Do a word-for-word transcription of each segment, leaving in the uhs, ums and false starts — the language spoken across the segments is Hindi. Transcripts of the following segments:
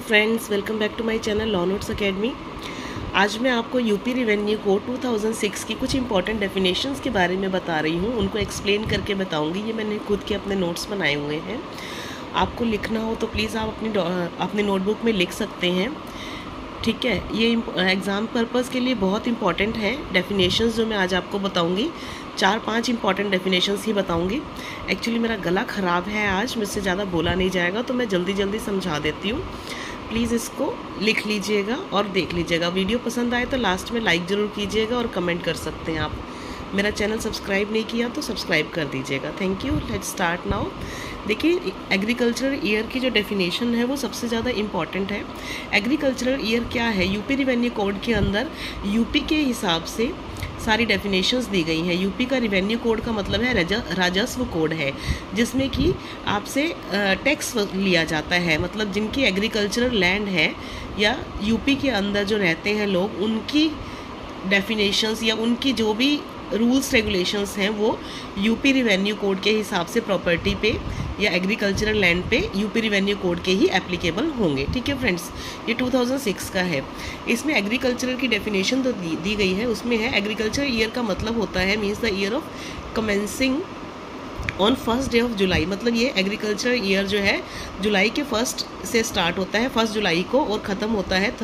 Friends, welcome back to my channel law notes academy. आज मैं आपको UP revenue code two thousand six की कुछ इंपॉर्टेंट डेफिनेशंस के बारे में बता रही हूँ। उनको एक्सप्लेन करके बताऊँगी। ये मैंने खुद के अपने नोट्स बनाए हुए हैं। आपको लिखना हो तो प्लीज़ आप अपनी अपने नोटबुक में लिख सकते हैं, ठीक है। ये एग्ज़ाम पर्पज़ के लिए बहुत इंपॉर्टेंट है डेफिनेशंस जो मैं आज आपको बताऊंगी। चार पांच इंपॉर्टेंट डेफिनेशंस ही बताऊंगी। एक्चुअली मेरा गला ख़राब है, आज मुझसे ज़्यादा बोला नहीं जाएगा तो मैं जल्दी जल्दी समझा देती हूँ। प्लीज़ इसको लिख लीजिएगा और देख लीजिएगा। वीडियो पसंद आए तो लास्ट में लाइक ज़रूर कीजिएगा और कमेंट कर सकते हैं आप। मेरा चैनल सब्सक्राइब नहीं किया तो सब्सक्राइब कर दीजिएगा। Thank you. Let's start now. देखिए, एग्रीकल्चरल ईयर की जो डेफिनेशन है वो सबसे ज़्यादा इम्पॉर्टेंट है। एग्रीकल्चरल ईयर क्या है? यूपी रिवेन्यू कोड के अंदर यूपी के हिसाब से सारी डेफिनेशंस दी गई हैं। यूपी का रिवेन्यू कोड का मतलब है राजस्व कोड है, जिसमें कि आपसे टैक्स लिया जाता है। मतलब जिनकी एग्रीकल्चरल लैंड है या यूपी के अंदर जो रहते हैं लोग, उनकी डेफिनेशंस या उनकी जो भी रूल्स रेगुलेशंस हैं वो यूपी रिवेन्यू कोड के हिसाब से प्रॉपर्टी पे या एग्रीकल्चरल लैंड पे यूपी रिवेन्यू कोड के ही एप्लीकेबल होंगे, ठीक है फ्रेंड्स। ये टू थाउजेंड सिक्स का है। इसमें एग्रीकल्चरल की डेफिनेशन तो दी, दी गई है। उसमें है एग्रीकल्चरल ईयर का मतलब होता है means the year of commencing on first day of July. मतलब ये एग्रीकल्चरल ईयर जो है जुलाई के फर्स्ट से स्टार्ट होता है, फर्स्ट जुलाई को, और ख़त्म होता है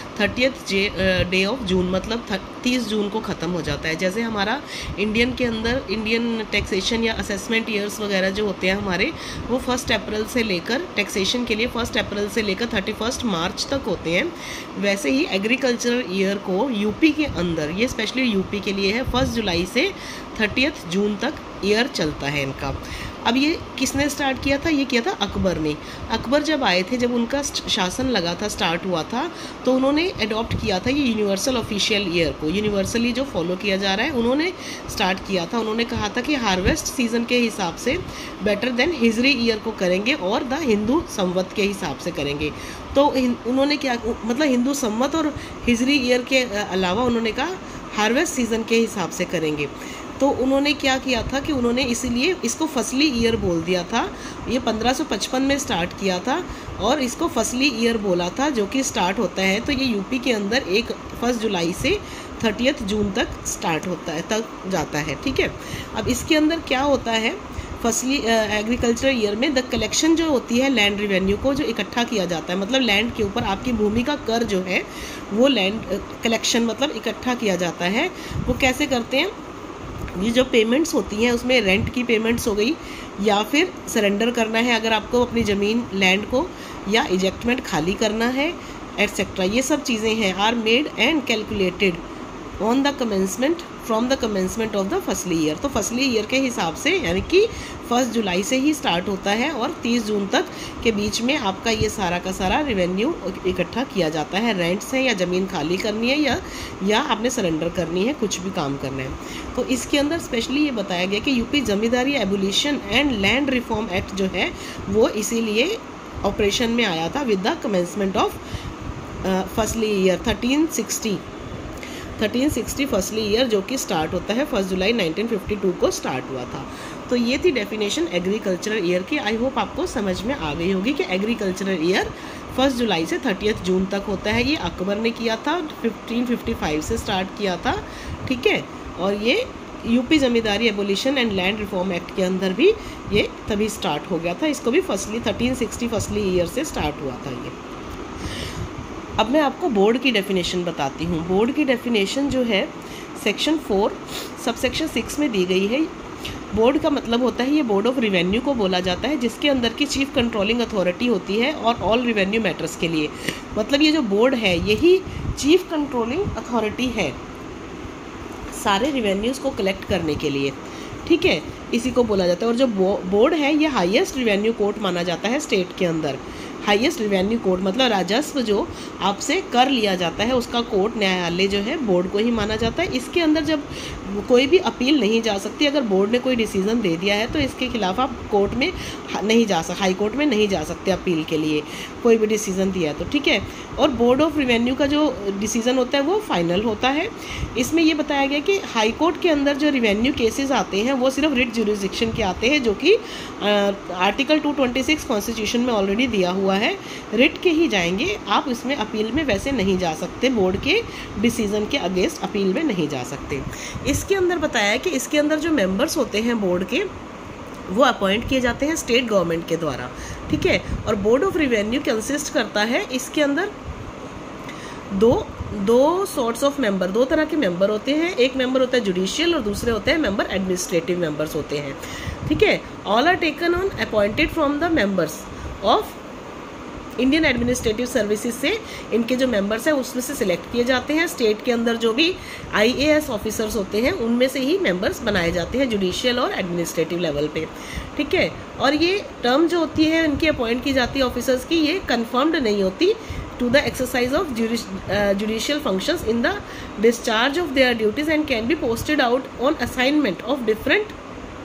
थर्टियथ डे ऑफ जून, मतलब तीस जून को ख़त्म हो जाता है। जैसे हमारा इंडियन के अंदर इंडियन टैक्सेशन या असेसमेंट ईयर्स वगैरह जो होते हैं हमारे, वो फर्स्ट अप्रैल से लेकर टैक्सेशन के लिए फर्स्ट अप्रैल से लेकर थर्टी फर्स्ट मार्च तक होते हैं। वैसे ही एग्रीकल्चरल ईयर को यूपी के अंदर, ये स्पेशली यूपी के लिए है, फर्स्ट जुलाई से थर्टियथ जून तक ईयर चलता है इनका। अब ये किसने स्टार्ट किया था? ये किया था अकबर ने। अकबर जब आए थे, जब उनका शासन लगा था, स्टार्ट हुआ था, तो उन्होंने अडॉप्ट किया था ये यूनिवर्सल ऑफिशियल ईयर को। यूनिवर्सली जो फॉलो किया जा रहा है, उन्होंने स्टार्ट किया था। उन्होंने कहा था कि हार्वेस्ट सीजन के हिसाब से बेटर देन हिजरी ईयर को करेंगे और द हिंदू संवत के हिसाब से करेंगे। तो उन्होंने क्या, मतलब हिंदू संवत और हिजरी ईयर के अलावा उन्होंने कहा हार्वेस्ट सीजन के हिसाब से करेंगे। तो उन्होंने क्या किया था कि उन्होंने इसीलिए इसको फसली ईयर बोल दिया था। ये पंद्रह सौ पचपन में स्टार्ट किया था और इसको फसली ईयर बोला था, जो कि स्टार्ट होता है। तो ये यूपी के अंदर एक फर्स्ट जुलाई से थर्टियथ जून तक स्टार्ट होता है, तक जाता है, ठीक है। अब इसके अंदर क्या होता है, फसली एग्रीकल्चरल ईयर में द कलेक्शन जो होती है लैंड रिवेन्यू को जो इकट्ठा किया जाता है, मतलब लैंड के ऊपर आपकी भूमि का कर जो है वो लैंड कलेक्शन मतलब इकट्ठा किया जाता है। वो कैसे करते हैं? ये जो पेमेंट्स होती हैं उसमें रेंट की पेमेंट्स हो गई, या फिर सरेंडर करना है अगर आपको अपनी ज़मीन लैंड को, या इजेक्टमेंट खाली करना है, एटसेट्रा। ये सब चीज़ें हैं are made and calculated on the commencement from the commencement of the Fasli year. तो फसली ईयर के हिसाब से, यानी कि फर्स्ट जुलाई से ही स्टार्ट होता है और तीस जून तक के बीच में आपका ये सारा का सारा रिवेन्यू इकट्ठा किया जाता है। रेंट्स हैं या ज़मीन खाली करनी है या या आपने सरेंडर करनी है, कुछ भी काम करना है। तो इसके अंदर स्पेशली ये बताया गया कि UP Zamindari abolition and land reform act जो है वो इसीलिए ऑपरेशन में आया था with the commencement of Fasli year thirteen sixty thirteen sixty Fasli year, जो कि स्टार्ट होता है first July nineteen fifty two को स्टार्ट हुआ था। तो ये थी डेफिनेशन एग्रीकल्चरल ईयर की। आई होप आपको समझ में आ गई होगी कि एग्रीकल्चरल ईयर फर्स्ट जुलाई से थर्टियथ जून तक होता है। ये अकबर ने किया था, फिफ्टीन फिफ्टी फाइव से स्टार्ट किया था, ठीक है। और ये UP Zamindari abolition and land reform act के अंदर भी ये तभी स्टार्ट हो गया था। इसको भी Fasli thirteen sixty Fasli year से स्टार्ट हुआ था ये। अब मैं आपको बोर्ड की डेफिनेशन बताती हूँ। बोर्ड की डेफिनेशन जो है section four subsection six में दी गई है। बोर्ड का मतलब होता है, ये बोर्ड ऑफ रिवेन्यू को बोला जाता है, जिसके अंदर की चीफ कंट्रोलिंग अथॉरिटी होती है और ऑल रिवेन्यू मैटर्स के लिए। मतलब ये जो बोर्ड है यही चीफ कंट्रोलिंग अथॉरिटी है सारे रिवेन्यूज़ को कलेक्ट करने के लिए, ठीक है। इसी को बोला जाता है। और जो बोर्ड है ये हाईएस्ट रिवेन्यू कोर्ट माना जाता है स्टेट के अंदर। हाईएस्ट रिवेन्यू कोर्ट मतलब राजस्व जो आपसे कर लिया जाता है उसका कोर्ट, न्यायालय जो है बोर्ड को ही माना जाता है। इसके अंदर जब कोई भी अपील नहीं जा सकती। अगर बोर्ड ने कोई डिसीजन दे दिया है तो इसके खिलाफ आप कोर्ट में नहीं जा सकते, हाई कोर्ट में नहीं जा सकते अपील के लिए, कोई भी डिसीजन दिया है तो, ठीक है। और बोर्ड ऑफ रिवेन्यू का जो डिसीजन होता है वो फाइनल होता है। इसमें ये बताया गया कि हाई कोर्ट के अंदर जो रिवेन्यू केसेस आते हैं वो सिर्फ रिट ज्यूरिसडिक्शन के आते हैं, जो कि article two twenty six constitution में ऑलरेडी दिया हुआ है, रिट के ही जाएंगे आप। इसमें अपील में वैसे नहीं जा सकते, बोर्ड के डिसीजन के अगेंस्ट अपील में नहीं जा सकते। इसके अंदर बताया है कि इसके अंदर जो मेंबर्स होते हैं बोर्ड के वो अपॉइंट किए जाते हैं स्टेट गवर्नमेंट के द्वारा, ठीक है। और बोर्ड ऑफ रिवेन्यू कंसिस्ट करता है, इसके अंदर दो दो सॉर्ट्स ऑफ मेंबर, दो तरह के मेंबर होते हैं। एक मेंबर होता है जुडिशियल और दूसरे होते हैं मेंबर एडमिनिस्ट्रेटिव मेंबर्स होते हैं, ठीक है। All are taken on appointed from the members of Indian administrative services से इनके जो मेंबर्स हैं उसमें से सिलेक्ट किए जाते हैं। स्टेट के अंदर जो भी आईएएस ऑफिसर्स होते हैं उनमें से ही मेंबर्स बनाए जाते हैं जुडिशियल और एडमिनिस्ट्रेटिव लेवल पे, ठीक है। और ये टर्म जो होती है इनकी अपॉइंट की जाती है ऑफिसर्स की, ये कंफर्म्ड नहीं होती to the exercise of judici uh, judicial functions in the discharge of their duties and can be posted out on assignment of different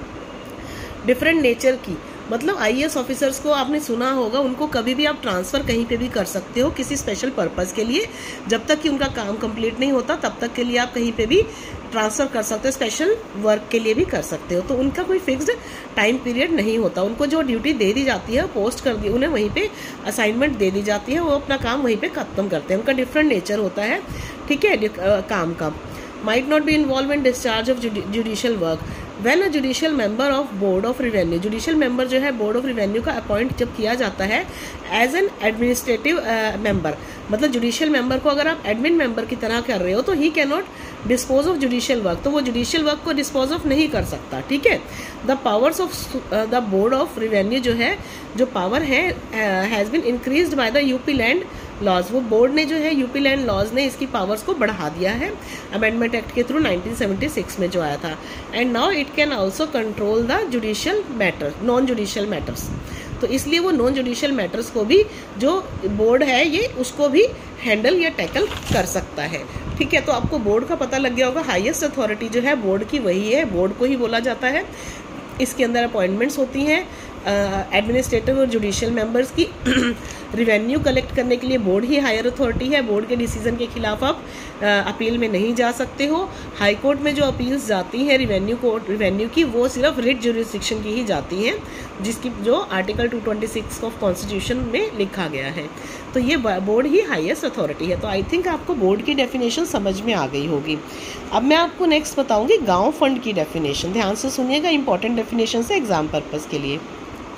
different nature की। मतलब आईएएस ऑफिसर्स को आपने सुना होगा, उनको कभी भी आप ट्रांसफ़र कहीं पे भी कर सकते हो किसी स्पेशल पर्पज़ के लिए, जब तक कि उनका काम कंप्लीट नहीं होता तब तक के लिए आप कहीं पे भी ट्रांसफ़र कर सकते हो, स्पेशल वर्क के लिए भी कर सकते हो। तो उनका कोई फिक्स्ड टाइम पीरियड नहीं होता, उनको जो ड्यूटी दे दी जाती है पोस्ट कर दी, उन्हें वहीं पे असाइनमेंट दे दी जाती है, वो अपना काम वहीं पे ख़त्म करते हैं। उनका डिफरेंट नेचर होता है, ठीक है, काम का। Might not be involve in discharge of judicial work when a judicial member of board of revenue, judicial member जो है बोर्ड ऑफ रिवेन्यू का अपॉइंट जब किया जाता है एज एन एडमिनिस्ट्रेटिव मेंबर, मतलब जुडिशियल मेंबर को अगर आप एडमिन मेंबर की तरह कर रहे हो तो ही can not dispose of judicial work, तो वो जुडिशियल वर्क को डिस्पोज ऑफ नहीं कर सकता, ठीक है। The powers of the board of revenue जो है, जो पावर है has been increased by the UP land laws, वो बोर्ड ने जो है यूपी लैंड लॉज ने इसकी पावर्स को बढ़ा दिया है अमेंडमेंट एक्ट के थ्रू नाइनटीन सेवेंटी सिक्स में जो आया था। And now it can also control the judicial matter, non judicial matters, तो इसलिए वो नॉन जुडिशियल मैटर्स को भी जो बोर्ड है ये उसको भी हैंडल या टैकल कर सकता है, ठीक है। तो आपको बोर्ड का पता लग गया होगा, हाईएस्ट अथॉरिटी जो है बोर्ड की वही है, बोर्ड को ही बोला जाता है। इसके अंदर अपॉइंटमेंट्स होती हैं एडमिनिस्ट्रेटिव और जुडिशियल मेंबर्स की। रिवेन्यू कलेक्ट करने के लिए बोर्ड ही हायर अथॉरिटी है, बोर्ड के डिसीजन के खिलाफ आप अपील में नहीं जा सकते हो। हाई कोर्ट में जो अपील्स जाती हैं रिवेन्यू कोर्ट रिवेन्यू की, वो सिर्फ रिट ज्यूरिसडिक्शन की ही जाती हैं, जिसकी जो article two twenty six of constitution में लिखा गया है। तो ये बोर्ड ही हाईएस्ट अथॉरिटी है। तो आई थिंक आपको बोर्ड की डेफिनेशन समझ में आ गई होगी। अब मैं आपको नेक्स्ट बताऊंगी गांव फंड की डेफिनेशन। ध्यान से सुनिएगा, इंपॉर्टेंट डेफिनेशन है एग्जाम पर्पज़ के लिए।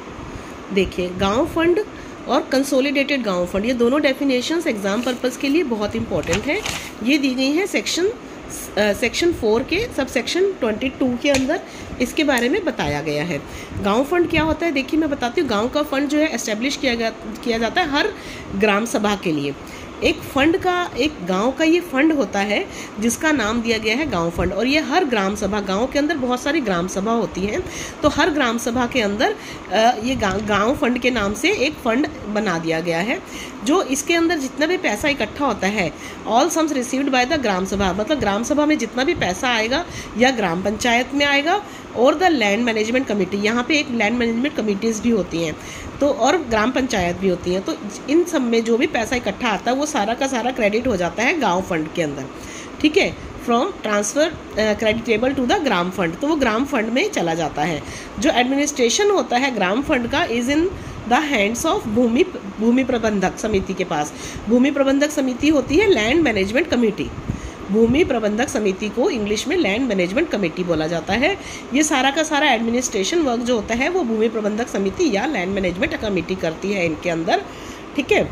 देखिए, गांव फंड और कंसोलिडेटेड गांव फंड, ये दोनों डेफिनेशंस एग्जाम पर्पस के लिए बहुत इंपॉर्टेंट है। ये दी गई हैं सेक्शन सेक्शन फोर के सब सेक्शन ट्वेंटी टू के अंदर, इसके बारे में बताया गया है। गांव फंड क्या होता है, देखिए मैं बताती हूँ। गांव का फंड जो है एस्टेब्लिश किया गया किया जाता है हर ग्राम सभा के लिए। एक फंड का, एक गांव का ये फंड होता है जिसका नाम दिया गया है गांव फंड, और ये हर ग्राम सभा, गांव के अंदर बहुत सारी ग्राम सभा होती हैं, तो हर ग्राम सभा के अंदर ये गांव फंड के नाम से एक फंड बना दिया गया है। जो इसके अंदर जितना भी पैसा इकट्ठा होता है, all sums received by the gram sabha, मतलब ग्राम सभा में जितना भी पैसा आएगा या ग्राम पंचायत में आएगा, और द लैंड मैनेजमेंट कमेटी, यहाँ पे एक लैंड मैनेजमेंट कमेटीज़ भी होती हैं, तो और ग्राम पंचायत भी होती हैं, तो इन सब में जो भी पैसा इकट्ठा आता है वो सारा का सारा क्रेडिट हो जाता है गांव फंड के अंदर, ठीक है। From transfer creditable to the gram fund, तो वो ग्राम फंड में चला जाता है। जो एडमिनिस्ट्रेशन होता है ग्राम फंड का is in the hands of Bhumi Bhumi Prabandhak Samiti के पास। भूमि प्रबंधक समिति होती है लैंड मैनेजमेंट कमेटी। भूमि प्रबंधक समिति को इंग्लिश में लैंड मैनेजमेंट कमेटी बोला जाता है। ये सारा का सारा एडमिनिस्ट्रेशन वर्क जो होता है वो भूमि प्रबंधक समिति या लैंड मैनेजमेंट कमेटी करती है इनके अंदर, ठीक है।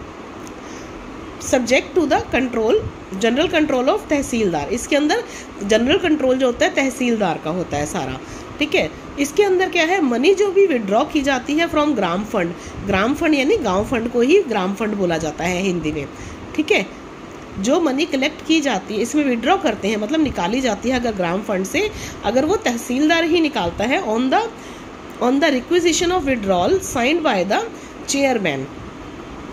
Subject to the control, general control of tehsildar, इसके अंदर जनरल कंट्रोल जो होता है तहसीलदार का होता है सारा, ठीक है। इसके अंदर क्या है, मनी जो भी विड्रॉ की जाती है फ्रॉम ग्राम फंड, ग्राम फंड यानी गांव फंड को ही ग्राम फंड बोला जाता है हिंदी में, ठीक है। जो मनी कलेक्ट की जाती है, इसमें विड्रॉ करते हैं, मतलब निकाली जाती है अगर ग्राम फंड से, अगर वो तहसीलदार ही निकालता है, on the on the requisition of withdrawal signed by the chairman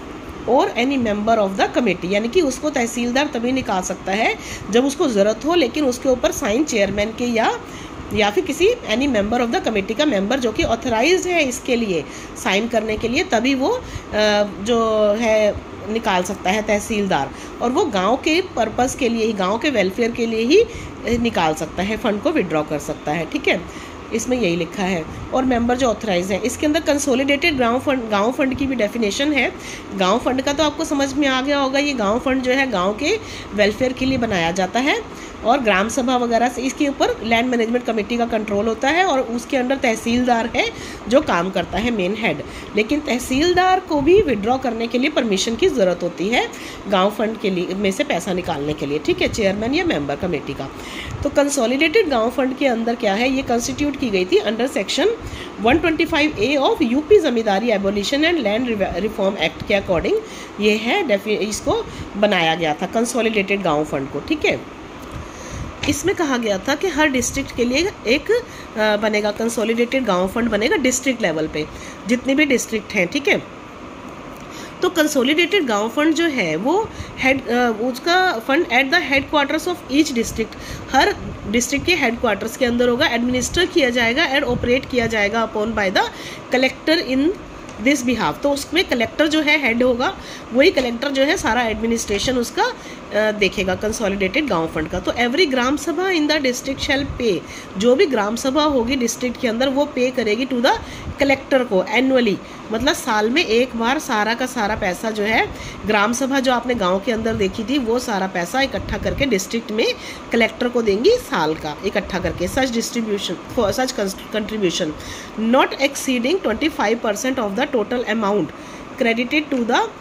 और any member of the committee, यानी कि उसको तहसीलदार तभी निकाल सकता है जब उसको ज़रूरत हो, लेकिन उसके ऊपर साइन चेयरमैन के या या फिर किसी any member of the committee का मेंबर जो कि ऑथराइज्ड है इसके लिए साइन करने के लिए, तभी वो जो है निकाल सकता है तहसीलदार, और वो गांव के पर्पस के लिए ही, गांव के वेलफेयर के लिए ही निकाल सकता है, फंड को विड्रॉ कर सकता है। ठीक है, इसमें यही लिखा है। और मेंबर जो ऑथराइज है, इसके अंदर कंसोलिडेटेड गांव फंड, गांव फंड की भी डेफिनेशन है। गांव फंड का तो आपको समझ में आ गया होगा, ये गांव फंड जो है गांव के वेलफेयर के लिए बनाया जाता है, और ग्राम सभा वगैरह से इसके ऊपर लैंड मैनेजमेंट कमेटी का कंट्रोल होता है, और उसके अंडर तहसीलदार है जो काम करता है, मेन हेड। लेकिन तहसीलदार को भी विड्रॉ करने के लिए परमिशन की ज़रूरत होती है गांव फंड के लिए में से पैसा निकालने के लिए। ठीक है, चेयरमैन या मेंबर कमेटी का। तो कंसोलिडेटेड गांव फंड के अंदर क्या है, ये कंस्टिट्यूट की गई थी अंडर सेक्शन एक सौ पच्चीस A of UP Zamindari abolition and land reform act के अकॉर्डिंग ये है, इसको बनाया गया था कंसोलिडेटेड गांव फंड को। ठीक है, इसमें कहा गया था कि हर डिस्ट्रिक्ट के लिए एक बनेगा कंसोलिडेटेड गांव फंड, बनेगा डिस्ट्रिक्ट लेवल पे, जितने भी डिस्ट्रिक्ट हैं। ठीक है, तो कंसोलिडेटेड गांव फंड जो है वो हेड उसका fund at the headquarters of each district, हर डिस्ट्रिक्ट के हेड क्वार्टर्स के अंदर होगा, एडमिनिस्टर किया जाएगा एंड ऑपरेट किया जाएगा upon by the collector in this behalf. तो उसमें कलेक्टर जो है हेड होगा, वही कलेक्टर जो है सारा एडमिनिस्ट्रेशन उसका देखेगा कंसोलिडेटेड गांव फंड का। तो एवरी ग्राम सभा इन द डिस्ट्रिक्ट शैल पे, जो भी ग्राम सभा होगी डिस्ट्रिक्ट के अंदर वो पे करेगी टू द कलेक्टर को एनुअली, मतलब साल में एक बार सारा का सारा पैसा जो है ग्राम सभा जो आपने गांव के अंदर देखी थी वो सारा पैसा इकट्ठा करके डिस्ट्रिक्ट में कलेक्टर को देंगी साल का इकट्ठा करके। Such distribution such contribution not exceeding twenty five percent of the total amount credited to the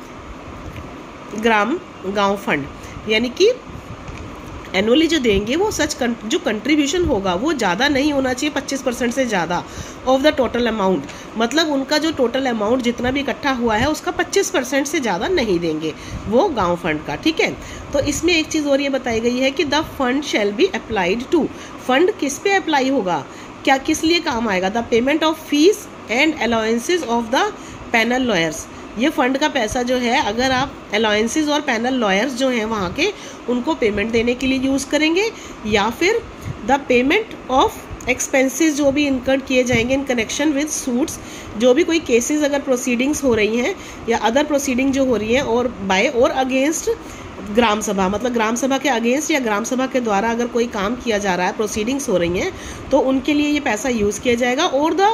gram गांव फंड, यानी कि एनुअली जो देंगे वो सच जो कंट्रीब्यूशन होगा वो ज़्यादा नहीं होना चाहिए, पच्चीस परसेंट से ज़्यादा ऑफ द टोटल अमाउंट, मतलब उनका जो टोटल अमाउंट जितना भी इकट्ठा हुआ है उसका पच्चीस परसेंट से ज़्यादा नहीं देंगे वो गांव फंड का। ठीक है, तो इसमें एक चीज़ और ये बताई गई है कि the fund shall be applied to, fund किस पे अप्लाई होगा, क्या किस लिए काम आएगा, the payment of fees and allowances of the panel lawyers. ये फंड का पैसा जो है अगर आप अलाउंसेस और पैनल लॉयर्स जो हैं वहाँ के उनको पेमेंट देने के लिए यूज़ करेंगे, या फिर द पेमेंट ऑफ एक्सपेंसेस जो भी इनकर्ड किए जाएंगे इन कनेक्शन विद सूट्स, जो भी कोई केसेस अगर प्रोसीडिंग्स हो रही हैं या अदर प्रोसीडिंग जो हो रही हैं और बाय और अगेंस्ट ग्राम सभा, मतलब ग्राम सभा के अगेंस्ट या ग्राम सभा के द्वारा अगर कोई काम किया जा रहा है, प्रोसीडिंग्स हो रही हैं, तो उनके लिए ये पैसा यूज़ किया जाएगा, और द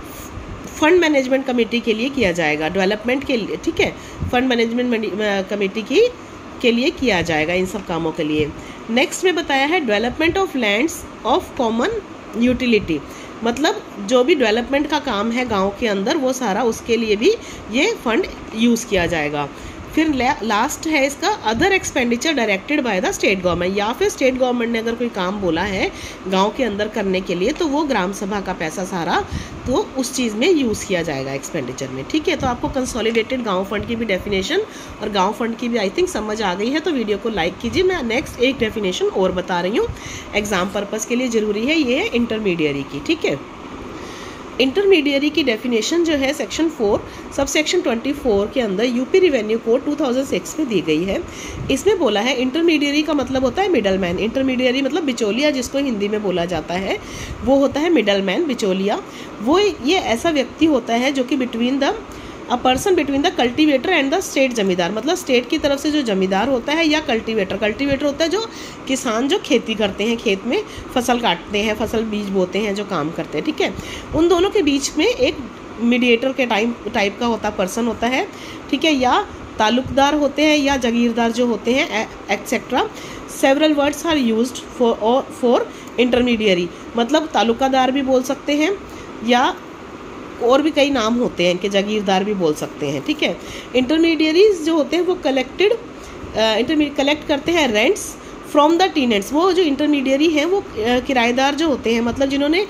फंड मैनेजमेंट कमेटी के लिए किया जाएगा, डेवलपमेंट के लिए। ठीक है, फंड मैनेजमेंट कमेटी की के लिए किया जाएगा इन सब कामों के लिए। नेक्स्ट में बताया है development of lands of common utility, मतलब जो भी डेवलपमेंट का काम है गांव के अंदर वो सारा उसके लिए भी ये फंड यूज़ किया जाएगा। फिर लास्ट है इसका other expenditure directed by the state government, या फिर स्टेट गवर्नमेंट ने अगर कोई काम बोला है गांव के अंदर करने के लिए तो वो ग्राम सभा का पैसा सारा तो उस चीज़ में यूज़ किया जाएगा एक्सपेंडिचर में। ठीक है, तो आपको कंसोलिडेटेड गांव फंड की भी डेफिनेशन और गांव फंड की भी आई थिंक समझ आ गई है, तो वीडियो को लाइक कीजिए। मैं नेक्स्ट एक डेफिनेशन और बता रही हूँ, एग्जाम पर्पज़ के लिए ज़रूरी है, ये है इंटरमीडियरी की। ठीक है, इंटरमीडियरी की डेफिनेशन जो है section four subsection twenty four के अंदर UP revenue code two thousand six में दी गई है। इसमें बोला है इंटरमीडियरी का मतलब होता है मिडल मैन, इंटरमीडियरी मतलब बिचौलिया जिसको हिंदी में बोला जाता है वो होता है मिडल मैन, बिचौलिया। वो ये ऐसा व्यक्ति होता है जो कि between the a person between the cultivator and the state zamindar, मतलब स्टेट की तरफ से जो जमींदार होता है या कल्टीवेटर, कल्टीवेटर होता है जो किसान जो खेती करते हैं, खेत में फसल काटते हैं, फसल बीज बोते हैं, जो काम करते हैं। ठीक है, उन दोनों के बीच में एक मीडिएटर के टाइम टाइप का होता पर्सन होता है। ठीक है, या ताल्लुकदार होते हैं या जागीरदार जो होते हैं etcetera. Several words are used for for intermediary, मतलब ताल्लुकादार भी बोल सकते हैं या और भी कई नाम होते हैं इनके, जागीरदार भी बोल सकते हैं। ठीक है, इंटरमीडियरीज जो होते हैं वो कलेक्टेड इंटरमीडिएट कलेक्ट करते हैं रेंट्स फ्रॉम द टीनेंट्स। वो जो इंटरमीडियरी हैं वो किराएदार जो होते हैं, मतलब जिन्होंने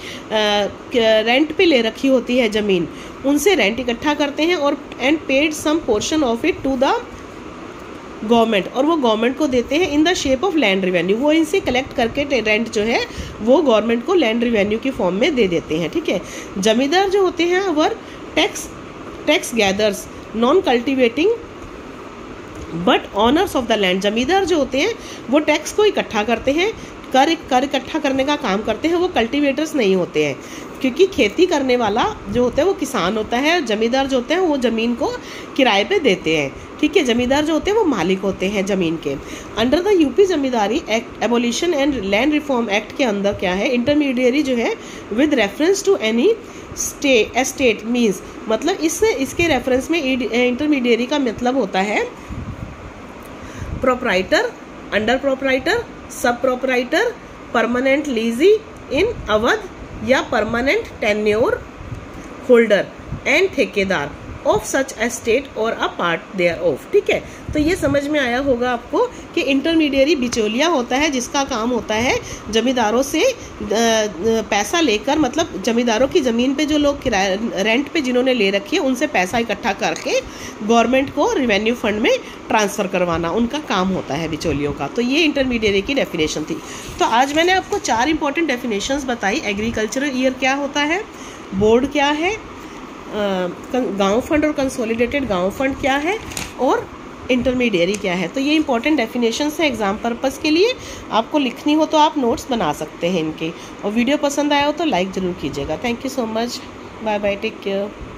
रेंट पे ले रखी होती है ज़मीन, उनसे रेंट इकट्ठा करते हैं और and paid some portion of it to the government, और वो गवर्नमेंट को देते हैं in the shape of land revenue. वो इनसे कलेक्ट करके रेंट जो है वो गवर्नमेंट को लैंड रिवेन्यू की फॉर्म में दे देते हैं। ठीक है, जमींदार जो होते हैं were tax tax gatherers non cultivating but owners of the land, zamindar जो होते हैं वो टैक्स को इकट्ठा करते हैं, कर कर इकट्ठा करने का काम करते हैं, वो कल्टीवेटर्स नहीं होते हैं, क्योंकि खेती करने वाला जो होता है वो किसान होता है, जमींदार जो होते हैं वो ज़मीन को किराए पे देते हैं, ठीक है। जमींदार जो होते हैं वो मालिक होते हैं ज़मीन के। Under the UP Zamindari act abolition and land reform act के अंदर क्या है, इंटरमीडियरी जो है with reference to any stay estate means, मतलब इससे इसके रेफरेंस में इंटरमीडियरी का मतलब होता है proprietor, under proprietor, sub proprietor, permanent lessee in Awadh या परमानेंट टेन्योर होल्डर एंड ठेकेदार ऑफ सच एस्टेट और अ पार्ट देयर ऑफ, ठीक है। तो ये समझ में आया होगा आपको कि इंटरमीडियरी बिचौलिया होता है, जिसका काम होता है जमींदारों से पैसा लेकर, मतलब जमींदारों की ज़मीन पे जो लोग किराए रेंट पे जिन्होंने ले रखी है उनसे पैसा इकट्ठा करके गवर्नमेंट को रिवेन्यू फंड में ट्रांसफ़र करवाना उनका काम होता है बिचौलियों का। तो ये इंटरमीडियरी की डेफिनेशन थी। तो आज मैंने आपको चार इंपॉर्टेंट डेफिनेशंस बताई। एग्रीकल्चरल ईयर क्या होता है, बोर्ड क्या है, गांव फंड और कंसोलिडेटेड गांव फंड क्या है, और इंटरमीडियरी क्या है। तो ये इंपॉर्टेंट डेफिनेशंस है एग्जाम पर्पस के लिए। आपको लिखनी हो तो आप नोट्स बना सकते हैं इनके, और वीडियो पसंद आया हो तो लाइक ज़रूर कीजिएगा। Thank you so much, bye bye, take care.